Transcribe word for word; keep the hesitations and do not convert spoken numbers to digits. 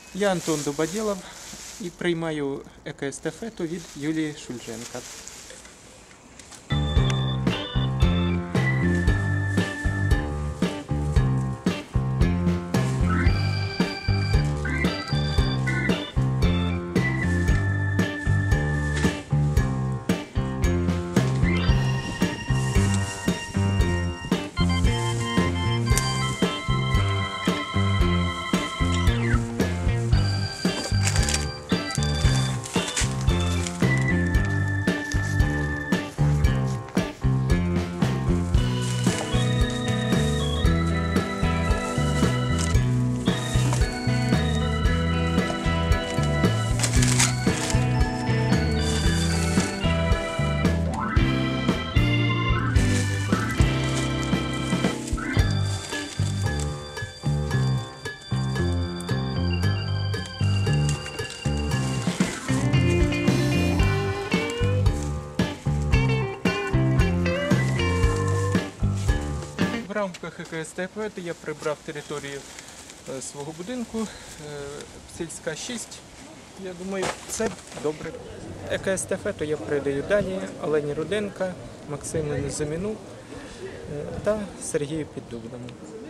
Я Антон Дубадєлов і приймаю екоестафету від Юлії Шульженка. В рамках екоестафети я прибрав територію свого будинку, сільська шість. Я думаю, це добре. Екоестафету я передаю далі Олені Руденко, Максиму Незаміну та Сергію Піддубному.